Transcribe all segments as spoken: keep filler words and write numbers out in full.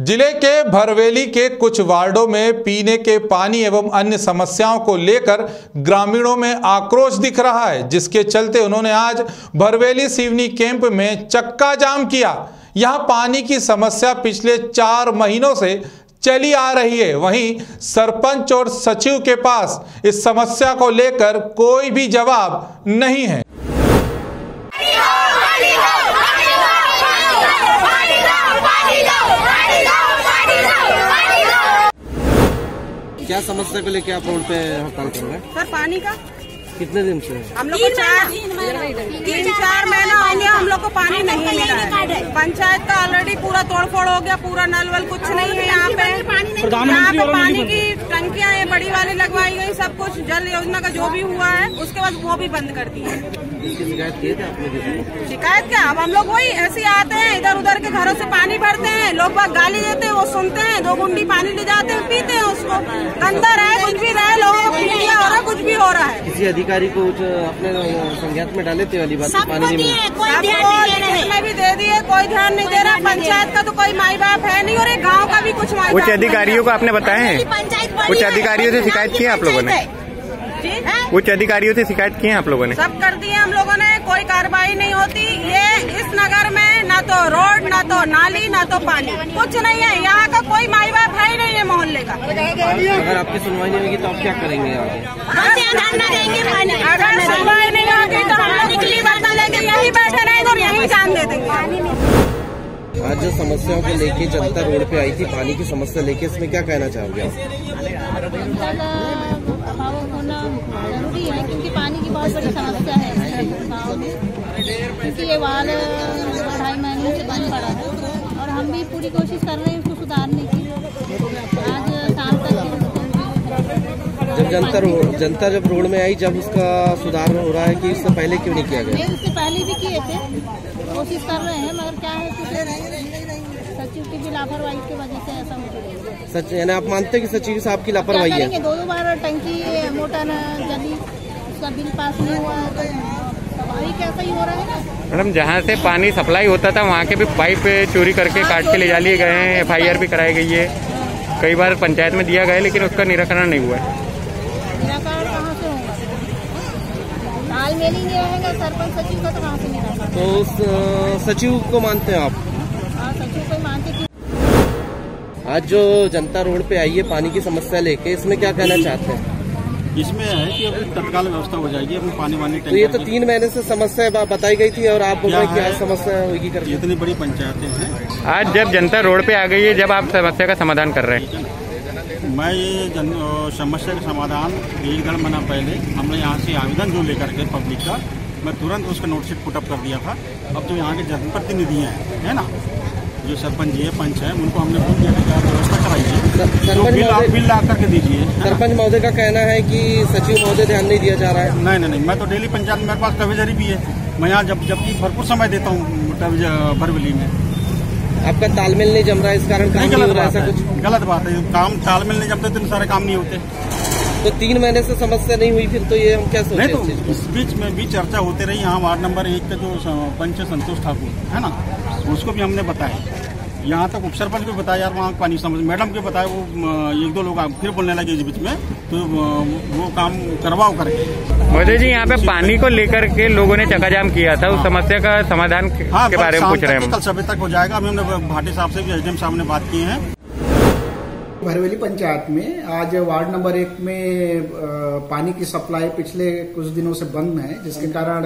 जिले के भरवेली के कुछ वार्डों में पीने के पानी एवं अन्य समस्याओं को लेकर ग्रामीणों में आक्रोश दिख रहा है, जिसके चलते उन्होंने आज भरवेली सिवनी कैंप में चक्का जाम किया। यहां पानी की समस्या पिछले चार महीनों से चली आ रही है। वहीं सरपंच और सचिव के पास इस समस्या को लेकर कोई भी जवाब नहीं है। क्या समस्या को लेके आप रोड पे हड़ताल कर रहे हैं? सर पानी का कितने दिन से हम लोग को चार तीन चार महीना हो गया, हम लोग को पानी नहीं मिला है। पंचायत का ऑलरेडी पूरा तोड़फोड़ हो गया, पूरा नल वल कुछ नहीं है यहाँ पे। यहाँ पे पानी की टंकियाँ ये बड़ी वाली लगवाई गई, सब कुछ जल योजना का जो भी हुआ है उसके बाद वो भी बंद कर दी है। शिकायत किए थे आपने? शिकायत क्या, अब हम लोग वही ऐसे आते हैं, इधर उधर के घरों से पानी भरते हैं, लोग बाग गाली देते हैं, वो सुनते हैं, दो गुंडी पानी ले जाते हैं, पीते हैं उसको। गंदा रहे कुछ भी रहे, लोगों को पीलिया हो रहा है, कुछ भी हो रहा है। किसी अधिकारी को अपने संज्ञान में डाले थे वाली बात, पानी नहीं मिला, भी दे दिए, कोई ध्यान नहीं दे रहा। पंचायत का तो कोई माई बाप है नहीं और एक गाँव का भी कुछ माई उच्च अधिकारियों को आपने बताया है? उच्च अधिकारियों से शिकायत की है आप लोगों ने? उच्च अधिकारियों से शिकायत की है आप लोगों ने? सब कर दिए हम लोगों ने, कोई कार्रवाई नहीं होती। ये इस नगर में ना तो रोड, ना तो नाली, ना तो पानी, कुछ नहीं है। यहाँ का कोई माई बाप है ही नहीं है मोहल्ले का। अगर आपकी सुनवाई नहीं होगी तो आप क्या करेंगे आगे? अगर सुनवाई नहीं होगी तो हम निकली बर्तन लेके यही बैठे रहेंगे और यही जान दे देंगे। आज जो समस्याओं को लेके जनता रोड पे आई थी, पानी की समस्या लेके, इसमें क्या कहना चाहोगे आप? अभाव होना जरूरी है क्योंकि पानी की बहुत बड़ी समस्या है गाँव में, क्योंकि ये वाल ढाई महीने से बंद पड़ा है और हम भी पूरी कोशिश कर रहे हैं उसको सुधारने की। आज साल तक जब जनता जनता जब रोड में आई, जब उसका सुधार हो रहा है कि इससे पहले क्यों नहीं किया गया? उससे पहले भी किए थे, कोशिश कर रहे हैं, मगर क्या है सचिव की भी लापरवाही की वजह से ऐसा हो रहा है। सच यानी आप मानते हैं कि सचिव साहब की लापरवाही है? दो दो बार टंकी मोटर जली, उसका बिल पास नहीं हुआ तो स्वाभाविक ऐसा ही हो रहा है ना। मैडम, जहाँ से पानी सप्लाई होता था वहाँ के भी पाइप चोरी करके काट के ले जा लिए गए हैं, एफ आई आर भी कराई गई है, कई बार पंचायत में दिया गया है, लेकिन उसका निराकरण नहीं हुआ है। निराकरण कहाँ से होगा? तालमेल ही नहीं रहेगा सरपंच सचिव का, तो कहाँ से निराकरण? तो उस सचिव को मानते हैं आप? हाँ, सचिव को मानते हैं। आज जो जनता रोड पे आई है पानी की समस्या लेके, इसमें क्या कहना चाहते हैं? इसमें है कि अभी तत्काल व्यवस्था हो जाएगी अपनी पानी वानी। तो ये तो तीन महीने से समस्या बताई गई थी और आप बोल रहे हैं क्या समस्या होगी कर? इतनी बड़ी पंचायतें हैं। आज जब जनता रोड पे आ गई है, जब आप समस्या का समाधान कर रहे हैं? मैं ये जन समस्या का समाधान एक डेढ़ महीना पहले हमने यहाँ से आवेदन जो लेकर के पब्लिक का, मैं तुरंत उसका नोटिस पुटअप कर दिया था। अब जो यहाँ के जनप्रतिनिधि हैं, है ना, जो सरपंच जी है, पंच है, उनको हमने बोल दिया कि आप व्यवस्था कराइए, बिल ला करके दीजिए। सरपंच महोदय का कहना है कि सचिव महोदय ध्यान नहीं दिया जा रहा है। नहीं नहीं नहीं, मैं तो डेली पंचायत में मेरे पास कविजरी भी है, मैं यहाँ जब जबकि भरपूर समय देता हूँ भरवेली में। आपका तालमेल नहीं जम रहा है, इस कारण काम नहीं हो रहा है? ऐसा कुछ गलत बात है, काम तालमेल नहीं जमते तो सारे काम नहीं होते। तो तीन महीने से समस्या नहीं हुई, फिर तो ये हम क्या सोचें? नहीं तो इस बीच में भी चर्चा होती रही। यहाँ वार्ड नंबर एक का जो पंच संतोष ठाकुर है ना, उसको भी हमने बताया, यहाँ तक उप सरपंच को बताया, यार वहाँ पानी समझ, मैडम को बताया, वो एक दो लोग फिर बोलने लगे इस बीच में, तो वो काम करवाओ करके। मोदी जी, यहाँ पे पानी को लेकर के लोगों ने चक्काजाम किया था, उस समस्या का समाधान हाँ, के बारे में पूछ रहे हैं। कल सुबह तक हो जाएगा। अभी हमने भाटी साहब से भी, एस डी एम साहब ने बात की है। भरवेली पंचायत में आज वार्ड नंबर एक में पानी की सप्लाई पिछले कुछ दिनों से बंद है, जिसके कारण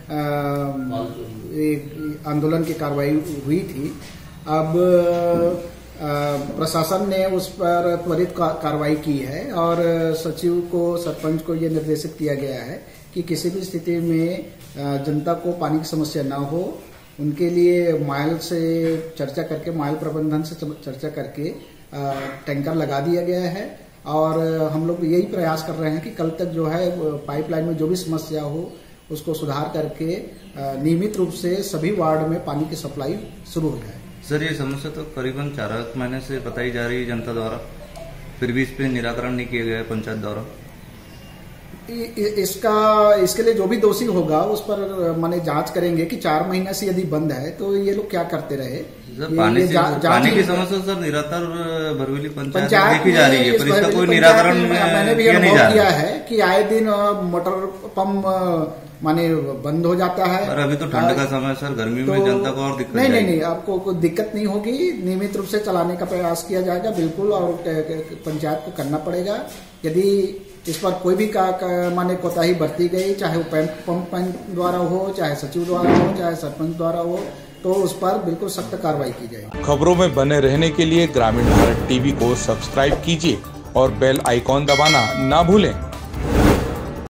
एक आंदोलन की कार्रवाई हुई थी। अब प्रशासन ने उस पर त्वरित कार्रवाई की है और सचिव को, सरपंच को यह निर्देशित किया गया है कि किसी भी स्थिति में जनता को पानी की समस्या न हो, उनके लिए माइल से चर्चा करके, माइल प्रबंधन से चर्चा करके टैंकर लगा दिया गया है। और हम लोग यही प्रयास कर रहे हैं कि कल तक जो है पाइपलाइन में जो भी समस्या हो उसको सुधार करके नियमित रूप से सभी वार्ड में पानी की सप्लाई शुरू हो जाए। सर, ये समस्या तो करीबन चार महीने से बताई जा रही है जनता द्वारा, फिर भी इस पे निराकरण नहीं किया गया है पंचायत द्वारा। इसका इसके लिए जो भी दोषी होगा उस पर माने जांच करेंगे कि चार महीना से यदि बंद है तो ये लोग क्या करते रहे। सर, पानी, से, पानी की समस्या सर निरंतर भरवेली पंचायत देखी जा रही है, पर इसका कोई निराकरण मैंने भी अनुभव किया है कि आए दिन मोटर पंप माने बंद हो जाता है। और अभी तो ठंड का समय सर, गर्मी तो, में जनता को और दिक्कत नहीं नहीं नहीं आपको कोई दिक्कत नहीं होगी, नियमित रूप से चलाने का प्रयास किया जाएगा बिल्कुल, और पंचायत को करना पड़ेगा। यदि इस पर कोई भी का, का माने कोताही बरती गई, चाहे वो पंप द्वारा हो, चाहे सचिव द्वारा हो, चाहे सरपंच द्वारा हो, तो उस पर बिल्कुल सख्त कार्रवाई की जाएगी। खबरों में बने रहने के लिए ग्रामीण भारत टीवी को सब्सक्राइब कीजिए और बेल आइकॉन दबाना ना भूलें।